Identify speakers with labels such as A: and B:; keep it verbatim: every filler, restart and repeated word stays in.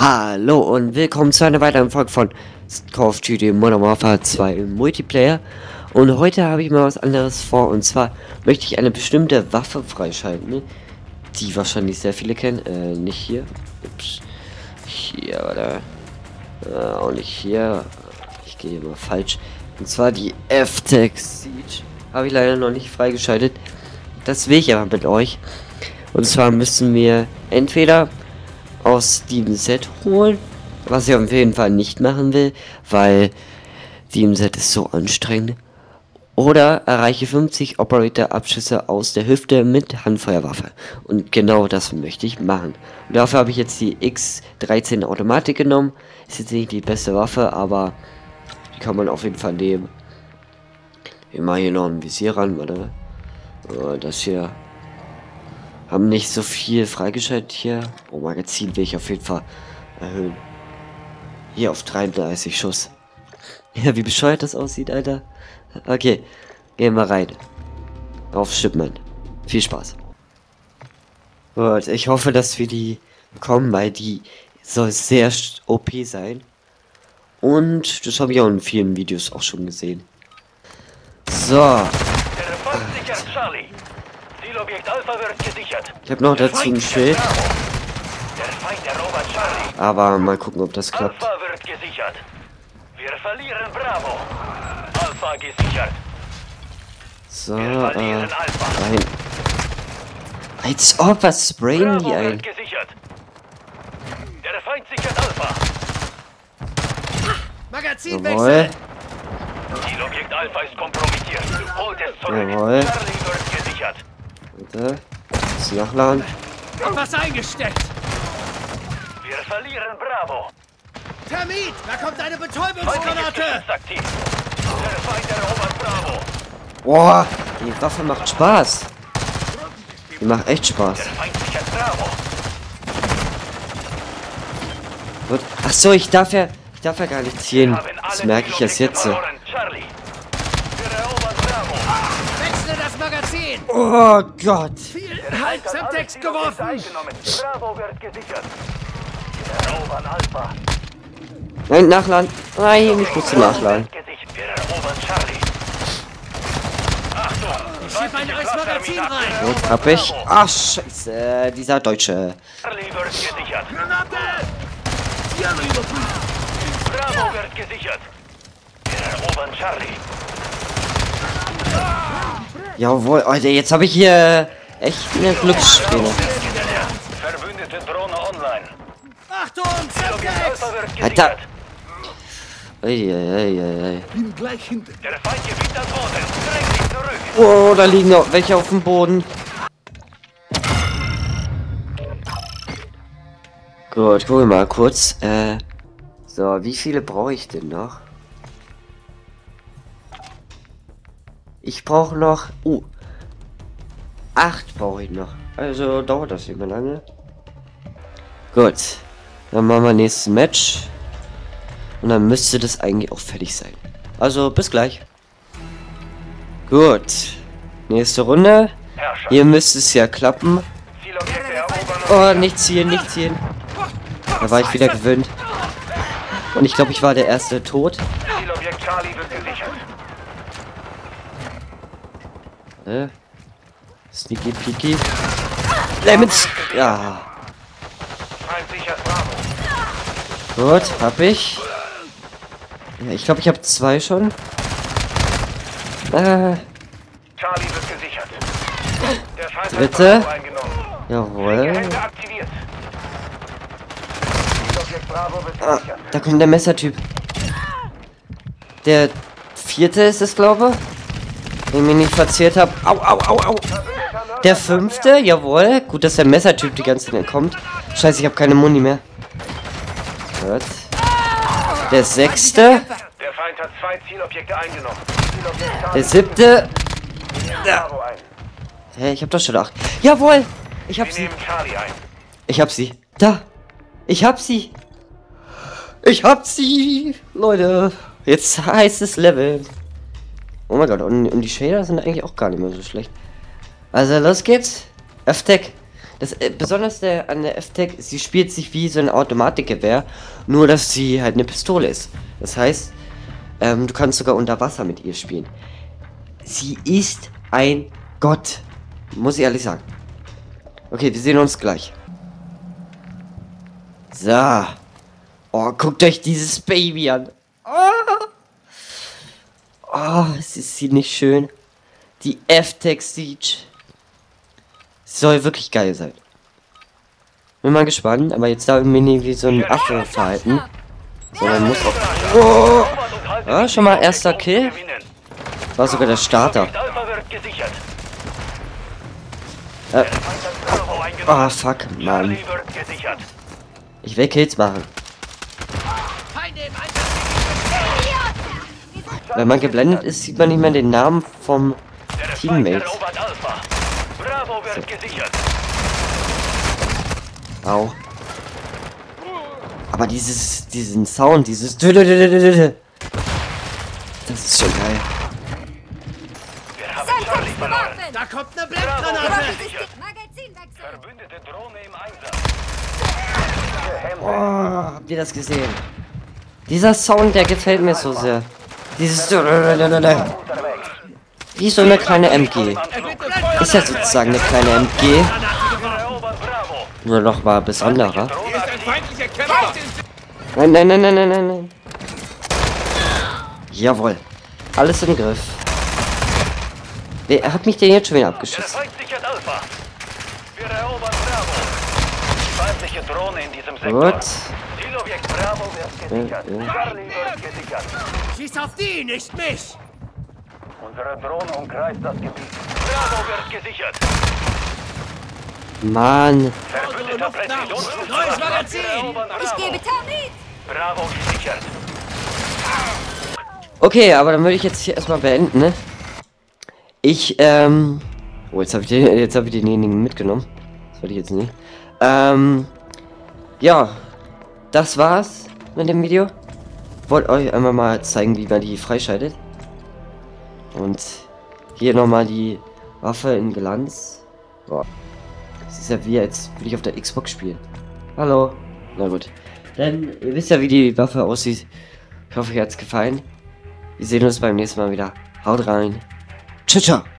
A: Hallo und willkommen zu einer weiteren Folge von Call of Duty Modern Warfare zwei im Multiplayer. Und heute habe ich mal was anderes vor, und zwar möchte ich eine bestimmte Waffe freischalten, die wahrscheinlich sehr viele kennen. Äh, nicht hier. Ups. Hier, oder? Äh, auch nicht hier. Ich gehe immer falsch. Und zwar die F-Tex Siege. Habe ich leider noch nicht freigeschaltet. Das will ich aber mit euch. Und zwar müssen wir entweder aus Steam Set holen, was ich auf jeden Fall nicht machen will, weil Steam Set ist so anstrengend. Oder erreiche fünfzig Operator-Abschüsse aus der Hüfte mit Handfeuerwaffe. Und genau das möchte ich machen. Und dafür habe ich jetzt die X dreizehn Automatik genommen. Ist jetzt nicht die beste Waffe, aber die kann man auf jeden Fall nehmen. Ich mache hier noch ein Visier ran, warte. Oh, das hier. Haben nicht so viel freigeschaltet hier. Oh, Magazin will ich auf jeden Fall erhöhen. Hier auf dreiunddreißig Schuss. Ja, wie bescheuert das aussieht, Alter. Okay, gehen wir rein. Auf Shipment. Viel Spaß. Gut, ich hoffe, dass wir die bekommen, weil die soll sehr O P sein. Und das habe ich auch in vielen Videos auch schon gesehen. So. Ich habe noch dazu ein Schild. Aber mal gucken, ob das klappt.
B: Wir verlieren Bravo. Alpha gesichert.
A: So, äh, rein. Als ob, was sprayen die ein?
B: Gesichert. Der Feind sichert Alpha.
A: Jawohl.
B: Zielobjekt Alpha ist kompromittiert. Holt es zurück.
A: Jawohl.
B: Charlie wird gesichert.
A: Bitte. Das Nachladen.
C: Was eingesteckt?
B: Wir verlieren Bravo.
C: Termit! Da kommt eine Betäubungsgranate!
B: Aktiv. Der Feind erobert Bravo.
A: Boah, die Waffe macht Spaß. Die macht echt Spaß.
B: Der Feind sichert Bravo.
A: Gut. Ach so, ich darf ja, ich darf ja gar nicht zielen. Das merke ich erst jetzt.
B: Charlie. Wir erobern Bravo.
C: Wechsle das Magazin!
A: Oh Gott.
C: Viel Hals am Text geworfen!
B: Bravo wird gesichert. Wir erobern Alpha.
A: Nein, nachladen. Nein, ich musste nachladen.
B: Wir erobern Charlie. Achtung!
C: Ich schieb ein neues Magazin rein!
A: Gut, hab ich. Ach, scheiße. Dieser Deutsche.
B: Charlie wird gesichert.
C: Granate! Ziele überprüfen!
B: Bravo wird gesichert. Wir erobern Charlie.
A: Jawohl, Alter, jetzt habe ich hier echt eine Glückssträhne.
B: Verbündete Drohne online.
C: Achtung! Subtext!
B: Alpha wird
A: Alter.
B: gesichert.
A: Eieieiei.
C: Bin gleich hinter.
B: Der Feind gewinnt das Boden. Drängt sich zurück.
A: Oh, da liegen noch welche auf dem Boden. Gut, gucken wir mal kurz. Äh, so, wie viele brauche ich denn noch? Ich brauche noch... Uh, acht brauche ich noch. Also dauert das immer lange. Gut, dann machen wir nächstes Match. Und dann müsste das eigentlich auch fertig sein. Also, bis gleich. Gut. Nächste Runde. Hier müsste es ja klappen.
B: Zielobjekte erobern.
A: Oh, nicht ziehen, nicht ziehen. Da war ich wieder gewöhnt. Und ich glaube, ich war der erste tot.
B: Zielobjekt Charlie wird gesichert.
A: Äh. Sneaky Peaky. Lemons. Ja.
B: Feind sichert Bravo.
A: Gut, hab ich. Ja, ich glaube, ich habe zwei schon. Äh.
B: Charlie wird gesichert. Der Feind hat
A: Dritte.
B: Bravo eingenommen.
A: Jawohl.
B: Gehänge aktiviert. Zielobjekt Bravo wird
A: Ah,
B: gesichert.
A: da kommt der Messertyp. Der vierte ist es, glaube ich. Wenn ich mich nicht verzählt habe. Au, au, au, au. Der fünfte, jawohl. Gut, dass der Messertyp die ganze Zeit kommt. Scheiße, ich habe keine Muni mehr. Gut. Der sechste.
B: Der Feind hat zwei Zielobjekte eingenommen. Zielobjekt
A: Der
B: Charlie
A: siebte.
B: Bravo ein.
A: Hä, ich habe doch schon acht. Jawohl. Ich hab
B: Wir
A: sie.
B: nehmen Charlie ein.
A: Ich hab sie. Da. Ich hab sie. Ich hab sie. Leute. Jetzt heißt es Level. Oh mein Gott. Und, und die Shader sind eigentlich auch gar nicht mehr so schlecht. Also los geht's. F-Tech. Das äh, besonders der, an der F-Tech, sie spielt sich wie so ein Automatikgewehr, nur dass sie halt eine Pistole ist. Das heißt, ähm, du kannst sogar unter Wasser mit ihr spielen. Sie ist ein Gott, muss ich ehrlich sagen. Okay, wir sehen uns gleich. So. Oh, guckt euch dieses Baby an. Oh, oh es ist sie nicht schön. Die F-Tech Siege. Soll wirklich geil sein. Bin mal gespannt, aber jetzt darf ich mich nicht wie so ein Affe verhalten. Sondern muss auch... Oh! Ja, schon mal erster Kill. War sogar der Starter. Äh. Oh, fuck, Mann. Ich will Kills machen. Wenn man geblendet ist, sieht man nicht mehr den Namen vom Teammate. So. Au. Aber dieses, diesen Sound, dieses... Das ist schon geil.
C: Da kommt eine Blendgranate!
B: Verbündete Drohne im Einsatz.
A: Oh, habt ihr das gesehen? Dieser Sound, der gefällt mir so sehr. Dieses... Wie so eine kleine M G. Ist ja sozusagen eine kleine M G. Nur noch mal besonderer. Nein, nein, nein, nein, nein, nein, nein. Jawohl. Alles im Griff. Wer hat mich denn jetzt schon wieder abgeschossen? Gut. Ja, ja.
C: Schieß auf die, nicht mich!
B: Unsere Drohne umkreist das Gebiet. Bravo wird gesichert.
A: Mann.
B: Verbündeter Präzisionsschutz.
C: Neues Magazin!
D: Ich gebe Termit!
B: Bravo gesichert.
A: Okay, aber dann würde ich jetzt hier erstmal beenden, ne? Ich, ähm... Oh, jetzt habe ich, den, jetzt hab ich denjenigen mitgenommen. Das wollte ich jetzt nicht. Ähm... Ja. Das war's mit dem Video. Wollte euch einmal mal zeigen, wie man die freischaltet. Und hier nochmal die Waffe in Glanz. Boah. Das ist ja wie, als würde ich auf der Xbox spielen. Hallo. Na gut. Dann, ihr wisst ja, wie die Waffe aussieht. Ich hoffe, euch hat's gefallen. Wir sehen uns beim nächsten Mal wieder. Haut rein. Ciao, ciao.